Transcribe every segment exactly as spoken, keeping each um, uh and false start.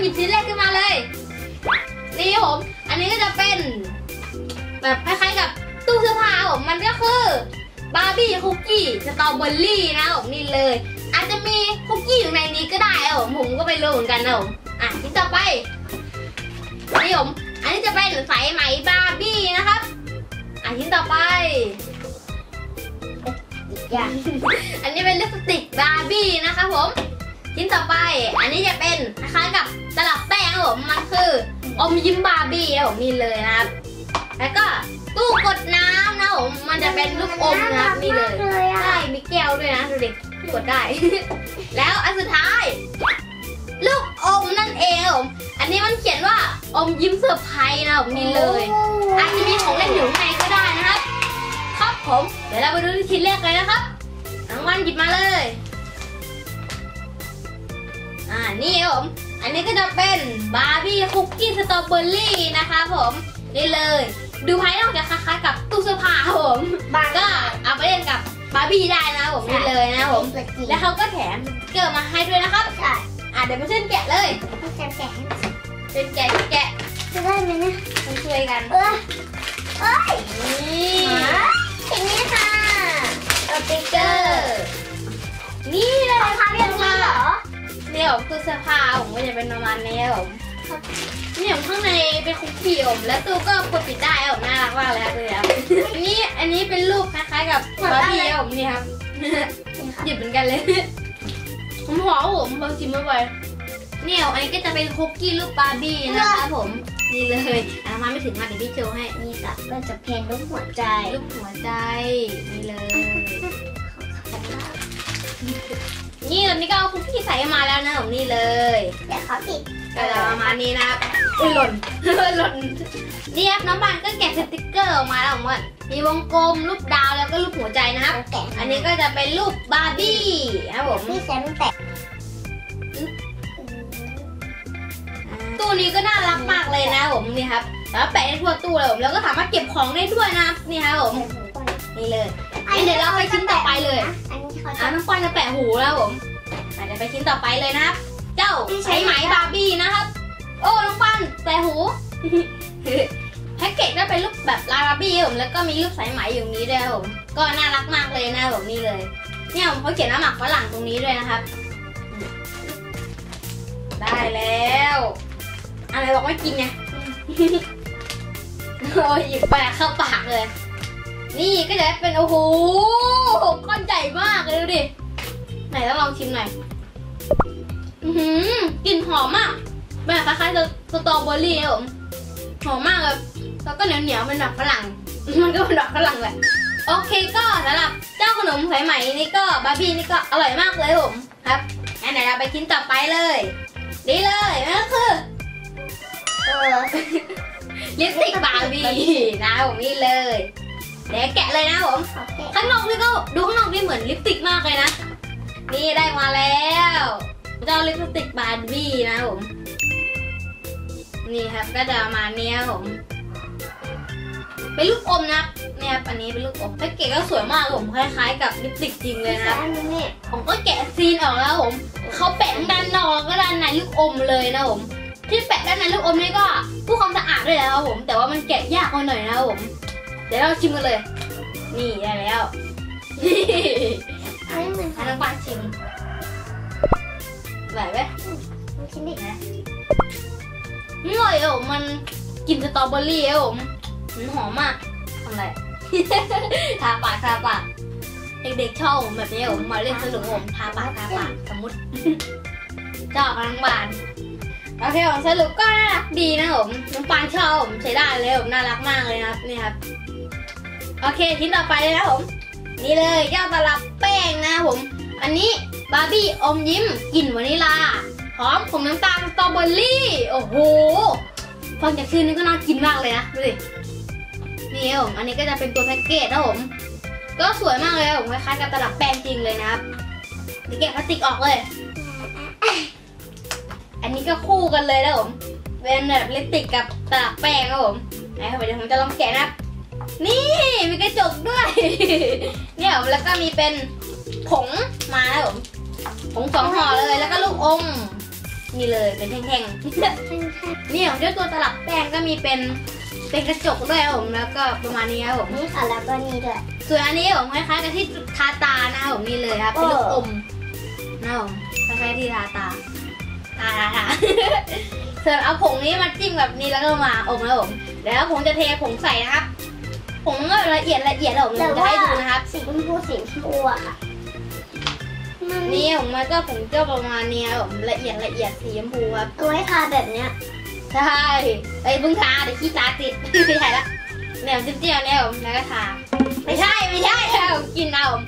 หยิบชิ้นแรกขึ้นมาเลยนี่ผมอันนี้ก็จะเป็นแบบคล้ายๆกับตู้เสื้อผ้าผมมันก็คือบาร์บี้คุกกี้สตรอเบอรี่นะผมนี่เลยอาจจะมีคุกกี้อยู่ในนี้ก็ได้ผมผมก็ไม่รู้เหมือนกันนะผมอ่ะชิ้นต่อไปนี่ผมอันนี้จะเป็นสายไหมบาร์บี้นะครับอ่ะชิ้นต่อไปอันนี้เป็นลิปสติกบาร์บี้นะคะผมชิ้นต่อไปอันนี้จะเป็นคล้ายๆกับตลับแป้งครับผมมันคืออมยิ้มบาร์บี้นะผมนี่เลยนะครับแล้วก็ตู้กดน้ำนะผมมันจะเป็นลูกอมนะครับนี่เลยใช่มีแก้วด้วยนะดูดิกดได้ แล้วอันสุดท้ายลูกอมนั่นเองครับผมอันนี้มันเขียนว่าอมยิ้มเซอร์ไพรส์นะผมนี่เลยอาจจะมีของเล่นอยู่ข้างในก็ได้นะครับครับผมเดี๋ยวเราไปดูชิ้นแรกเลยนะครับรางวัลหยิบมาเลยอ่านี่ครับผมอันนี้ก็จะเป็นบาร์บี้คุกกี้สตรอเบอรี่นะคะผมนี่เลยดูภายนอกจะคล้ายๆกับตู้เสื้อผ้าผมก็เอาไปเล่นกับบาร์บี้ได้นะผมนี่เลยนะผมแล้วเขาก็แถมเกลือมาให้ด้วยนะครับอ่ะเดี๋ยวมาช่วยแกะเลยแกะแกะช่วยแกะแกะจะได้ไหมเนี่ยมาช่วยกันเออเอ้ยนี่ทีนี้ค่ะสติ๊กเกอร์นี่เลยค่ะเรียนมาเหรอเนี่ยผมคือเสื้อผ้าผมก็จะเป็นประมาณนี้ผมนี่ผมข้างในเป็นคุกกี้ผมแล้วตู้ก็กดปิดได้ผมน่ารักมากเลยครับเลยครับนี่อันนี้เป็นรูปคล้ายๆกับบาร์บี้ผมนี่ครับหยิบเหมือนกันเลยผมหอมผมลองชิมมาบ่อยเนี่ยอันนี้ก็จะเป็นคุกกี้รูปบาร์บี้นะคะผมนี่เลยอ่ะมาไม่ถึงมาเดี๋ยวพี่โชว์ให้นี่ค่ะก็จะเพนรูปหัวใจรูปหัวใจนี่เลยนี่ตอนนี้ก็เอาคุกกี้ใส่มาแล้วนะผมนี่เลยเดี๋ยวเขาติดก็จะประมาณนี้นะครับอุ้ยหล่นหล่นนี่ครับน้องบานก็แกะสติกเกอร์ออกมาแล้วผมว่ามีวงกลมรูปดาวแล้วก็รูปหัวใจนะครับอันนี้ก็จะเป็นรูปบาร์บี้ครับผมนี่แซมแตะตู้นี้ก็น่ารักมากเลยนะผมนี่ครับแล้วแปะได้ทั่วตู้เลยผมแล้วก็สามารถเก็บของได้ด้วยนะนี่ครับผมนี่เลยเดี๋ยวเราไปชิ้นต่อไปเลยอ่ะน้องควายจะแปะหูแล้วผมเดี๋ยวไปชิ้นต่อไปเลยนะครับเจ้าใช้ไหมบาร์บี้นะครับโอ้น้องปันแปะหูแพ็กเกจก็เป็นรูปแบบลายบาร์บี้ผมแล้วก็มีรูปสายไหมอยู่นี้ด้วยผมก็น่ารักมากเลยนะผมนี่เลยเนี่ยผมเขาเขียนว่าหมักฝรั่งตรงนี้ด้วยนะครับได้แล้วอะไรบอกไม่กินไงโอ้ยหยิบไปเข้าปากเลยนี่ก็จะเป็นโอ้โหก้อนใหญ่มากเลยดูดิไหนต้องลองชิมหน่อยอือหือกลิ่นหอมมากแบบคล้ายๆสตรอเบอรี่ครับผมหอมมากเลยแล้วก็เหนียวเหนียวเป็นดอกฝรั่งมันก็เป็นดอกฝรั่งแหละโอเคก็สำหรับเจ้าขนมสายไหมนี่ก็บาร์บี้นี่ก็อร่อยมากเลยผมครับงั้นเดี๋ยวเราไปชิ้นต่อไปเลยนี่เลยนั่นก็คือเออลิปสติกบาร์บี้นะผมนี่เลยเดี๋ยวแกะเลยนะผมข้างนอกนี่ก็ดูข้างนอกนี่เหมือนลิปสติกมากเลยนะนี่ได้มาแล้วเจ้าลิปสติกบาร์บี้นะผมนี่ครับก็จะมาเนี้ยผมเป็นลูกอมนะเนี่ยอันนี้เป็นลูกอมแพ็กเกจก็สวยมากผมคล้ายๆกับลิปสติกจริงเลยนะผมก็แกะซีนออกแล้วผมเขาแปะด้านนอกก็ด้านในลูกอมเลยนะผมที่แปะด้านในลูกอมนี่ก็ผู้ความสะอาดด้วยแล้วผมแต่ว่ามันแกะยากหน่อยนะผมเดี๋ยวเราชิมกันเลยนี่ได้แล้วให้มันให้น้องปานชิมไหวไหมชิมดินะนี่เลยอ่ะผมมันกลิ่นสตรอเบอรี่อ่ะผมมันหอมมากทำไรทาปากทาปากเด็กๆชอบผมแบบนี้ผมมาเล่นสนุกผมทาปากทาปากสมมติชอบน้องปานโอเคผมสรุปก็น่ารักดีนะผมน้องปานชอบผมใช้ได้เลยผมน่ารักมากเลยนะครับนี่ครับโอเคชิ้นต่อไปเลยนะผมนี่เลยแก้วตลับแป้งนะผมอันนี้บาร์บี้อมยิ้มกลิ่นวานิลาหอมผมน้ำตาลสตรอเบอรี่โอ้โหฟังจากชื่อนี้ก็น่ากินมากเลยนะดูดินี่ผมอันนี้ก็จะเป็นตัวแพ็กเกจนะผมก็สวยมากเลยผมคล้ายๆกับตลับแป้งจริงเลยนะครับเดี๋ยวแกะพลาสติกออกเลยอันนี้ก็คู่กันเลยนะผมเป็นแบบลิปสติกกับตลับแป้งนะผมไหนเดี๋ยวผมจะลองแกะนะนี่มีกระจกด้วยเนี่ยผมแล้วก็มีเป็นผงมาแล้วผมผงสองห่อเลยแล้วก็ลูกอมนี่เลยเป็นแท่งๆนี่ของเจ้าตัวตลับแป้งก็มีเป็นเป็นกระจกด้วยครับผมแล้วก็ประมาณนี้ครับผมนี่ค่ะแล้วก็นี่ด้วยส่วนอันนี้ผมคล้ายๆกับที่ทาตานะครับผมนี่เลยครับเป็นลูกอมนะครับผมคล้ายๆที่ทาตาทาทาทา ส่วนเอาผงนี้มาจิ้มแบบนี้แล้วก็มาอมนะครับผมแล้วผมจะเทผงใส่นะครับผงก็ละเอียดละเอียดแล้วผมจะให้ดูนะครับสีชมพูสีชมพูอะค่ะนี่ผมมันก็ผงเจ้าประมาณนี้ครับผมละเอียดละเอียดสีชมพูครับเอาไว้ทาแบบเนี้ยใช่ไอ้ยเพิ่งทาเดี๋ยวขี้ตาติด ไม่ใช่ละเนี่ยจิ้มเจียวเนี่ยผมแล้วก็ทาไม่ใช่ไม่ใช่ผมกินเอาผม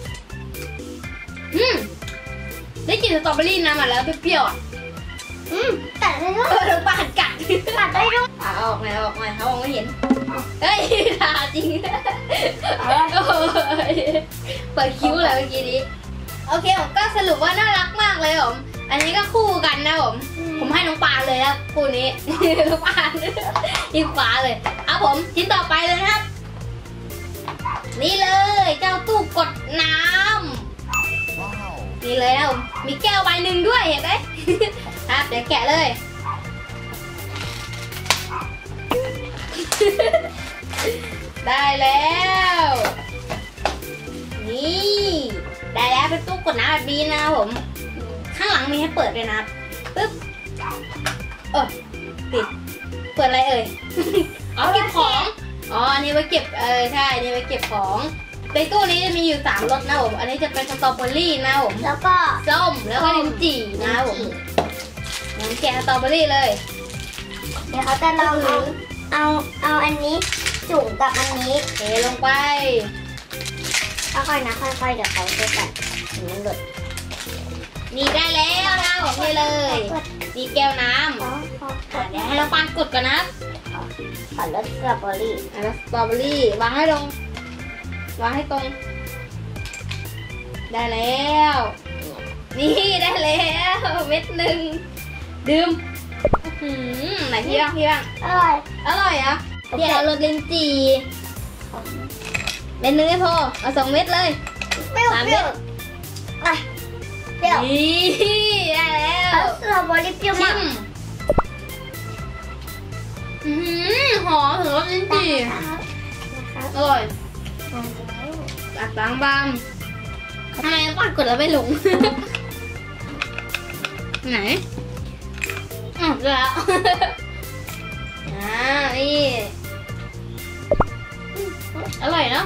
อืมได้กลิ่นสตรอเบอรี่นะมาแล้วเปรี้ยวๆอ่ะอืมตัดได้ด้วยเออลงปานกัดตัดได้ด้วยเอาออกหน่อยเอาออกหน่อยเขามองไม่เห็นเฮ้ยทาจริงเอาโอ้ยเปิดคิ้วเลยเมื่อกี้นี้โอเคผมก็สรุปว่าน่ารักมากเลยผมอันนี้ก็คู่กันนะผมผมให้น้องปานเลยครับคู่นี้ น้องปานยิงฟ้าเลยเอาผมชิ้นต่อไปเลยนะครับ นี่เลยเจ้าตู้กดน้ำนี่เลยนะผมมีแก้วใบหนึ่งด้วยเห็นไหม ครับเดี๋ยวแกะเลย ได้แล้ว นี่ได้แล้วเป็นตู้กดน้ำแบบนี้นะครับผมข้างหลังมีให้เปิดด้วยนะครับปึ๊บเออติดเปิดอะไรเอ่ย อ๋อเก็บของอ๋ออันนี้ไว้เก็บเออใช่อันนี้ไว้เก็บของในตู้นี้จะมีอยู่สามรสนะผมอันนี้จะเป็นสตรอเบอรี่นะผมแล้วก็ส้มแล้วก็ลิ้นจี่นะผมผมแกะสตรอเบอรี่เลยเดี๋ยวเขาจะลองเอาเอาเอาอันนี้จุ่มกับอันนี้เทลงไปค่อยๆนะค่อยๆเดี๋ยวเขาจะตัดถึงมันหลุดนี่ได้แล้วนะผมนี่เลยนี่แก้วน้ำขอขอขออ่ะเดี๋ยวให้เราปานกดก่อนนะขอรสสตรอเบอรี่อ่ะแล้วสตรอเบอรี่วางให้ลงวางให้ตรง ได้แล้ว นี่ได้แล้วเม็ดหนึ่งดื่มอื้อหือไหนพี่บ้างพี่บ้างอร่อยอร่อยอ่ะพี่เอารสลิ้นจี่เม็ดนึงไม่พอเอาสองเม็ดเลยเปรี้ยวสามเปเม็รี้ยดวอ่ะเปรี้ยวนี่ได้แล้วเอาสตรอเบอรี่เปรี้ยวชิมากมอื้อหือหอมถึงรสลิ้นจี่นะครับอร่อยตัดบางบางทำไมปานกดแล้วไม่ลง ไหนอ๋อเจอแล้ว อ่านี่อร่อยเนาะ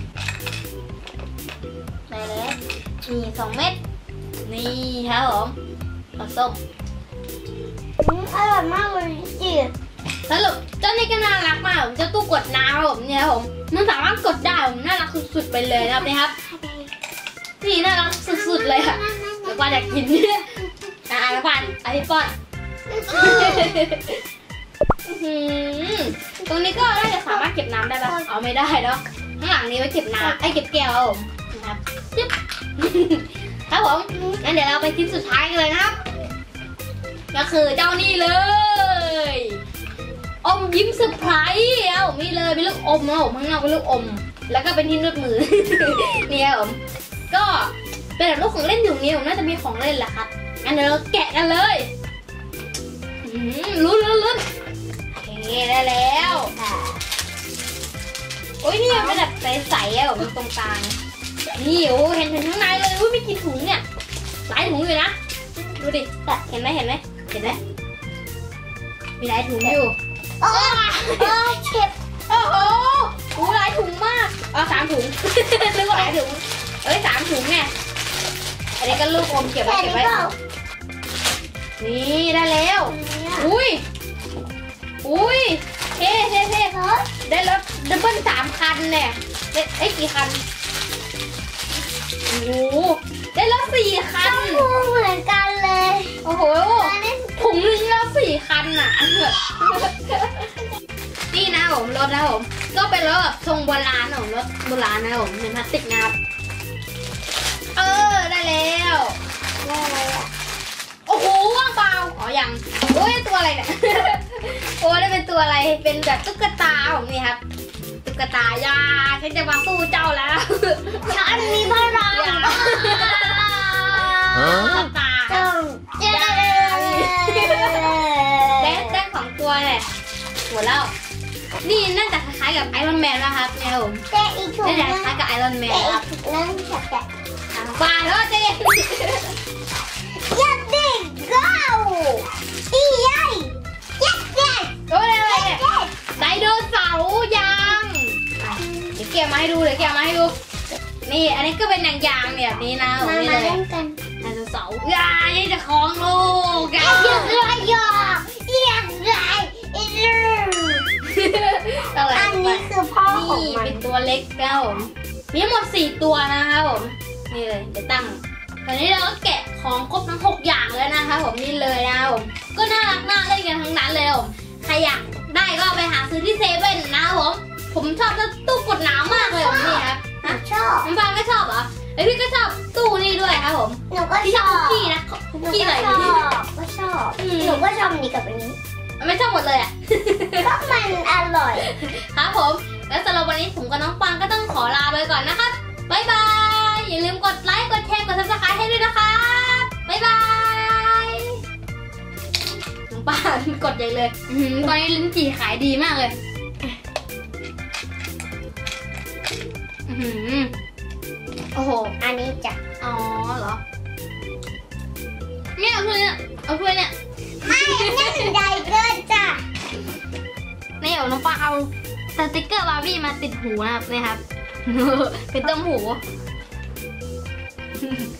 ได้แล้วนี่สองเม็ดนี่ครับผมผสมอืมอร่อยมากเลยจีบสรุปเจ้านี่ก็น่ารักมากผมเจ้าตู้กดน้ำครับผมเนี่ยครับผมมันสามารถกดได้ผมน่ารักสุดๆไปเลยนะครับนี่ครับนี่น่ารักสุดๆเลยค่ะแล้วก็อยากกินอ่ะแล้วกันไอพี่ป้อนตรงนี้ก็น่าจะสามารถเก็บน้ำได้ปะเอาไม่ได้เนาะข้างหลังนี้ไว้เก็บน้ำไอ้เก็บแก้วครับผมนะครับจึ๊บครับผมงั้นเดี๋ยวเราไปชิ้นสุดท้ายกันเลยนะครับก็คือเจ้านี่เลยอมยิ้มเซอร์ไพรส์เอานี่เลยเป็นลูกอมนะผมข้างนอกเป็นลูกอมแล้วก็เป็นที่นวดมือ นี่ครับผมก็เป็นแบบลูกของเล่นอยู่นี้ผมน่าจะมีของเล่นแหละครับงั้นเดี๋ยวเราแกะกันเลยลุ้นลุ้นลุ้นนี่ได้แล้วโอ้ยนี่มันเป็นแบบใสๆอ่ะผมตรงกลางนี่โอ้เห็นถึงข้างในเลยอุ้ยมีกี่ถุงเนี่ยหลายถุงอยู่นะดูดิเห็นไหมเห็นไหมเห็นไหมมีหลายถุงอยู่โอ้โอ้เจ็บโอ้โหโอ้หลายถุงมากอ๋อสามถุง นึกว่าหลายถุงเอ้ยสามถุงไงอันนี้ก็ลูกอมเก็บไว้เก็บไว้นี่ได้แล้วอุ้ยอุ้ยเท่เท่เท่ได้รถดับเบิ้ลสามคันเนี่ยได้ไอ้กี่คันโอ้โหได้รถสี่คันเหมือนกันเลยโอ้โหถุงนึงแล้วสี่คันอ่ะนี่นะผมรถนะผมก็เป็นรถแบบทรงโบราณของรถโบราณนะผมเป็นพลาสติกนะครับเออได้แล้วได้อะไรอ่ะโอ้โหว่างเปล่าอ๋อยังโอ้ยตัวอะไรเนี่ยโอ้ได้เป็นตัวอะไรเป็นแบบตุ๊กตาผมนี่ครับตุ๊กตายาฉันจะมาสู้เจ้าแล้วฉันมีพลังตุ๊กตาจ้องยามดแล้วนี่น่าจะคล้ายๆกับไอรอนแมนนะครับเนี่ยผมแต่อีกถุงน่านึจะงคล้ายกับไอรอนแมนแต่คอีรับกถุงนึงฉันจะปาแล้วเจ๊ยัดเด็กก้าวอีใหญ่ยัดเด็กโอ้ยอะไรยัเนี่ยดเด็กไดโนเสาร์ยางอ่ะเดี๋ยวเกี่ยวมาให้ดูเดี๋ยวเกี่ยวมาให้ดูนี่อันนี้ก็เป็นยางยางๆแบบนี้นะผมมานี่มาเลยเล่นกันไดโนเสาร์ยายจะคล้องโลกยาไอ้ยังไรยอยังไรอีลูอะไรอันนี้คือพ่อของนี่มันเป็นตัวเล็กแล้วผมมีทั้งหมดสี่ตัวนะครับผมนี่เลยเดี๋ยวตั้งตอนนี้เราก็แกะของครบทั้งหกอย่างแล้วนะคะผมนี่เลยนะครับผมก็น่ารักน่าเล่นกันทั้งนั้นเลยผมใครอยากได้ก็ไปหาซื้อที่เซเว่นนะครับผมผมชอบตู้กดน้ำมากเลยผมนี่ครับหนูชอบน้ำปลาก็ชอบเหรอไอยพี่ก็ชอบตู้นี่ด้วยครับผมหนูก็พี่ชชออบบขี้นะหนูขี้ก็อะไรชอนี่บก็ชอบหนูก็ชอบอันนี้กับอันนี้ไม่ชอบหมดเลยอ่ะก็มันอร่อยครับผมแล้วสำหรับวันนี้ผมกับน้องปางก็ต้องขอลาไปก่อนนะครับบ๊ายบายอย่าลืมกดไลค์กดแชร์กดซับสไครต์ให้ด้วยนะครับบ๊ายบายน้องปางกดใหญ่เลยอื้อหือตอนนี้ลิ้นจี่ขายดีมากเลยอื้อหือโอ้โหอันนี้จ้ะอ๋อเหรอเนี่ยเอาถ้วยเนี่ยเอาถ้วยเนี่ยไม่นั่นใหญ่เกินจ้ะนี่เอาน้องปลาเอาสติกเกอร์บาร์บี้มาติดหูนะครับนี่ครับ เป็นต้มหู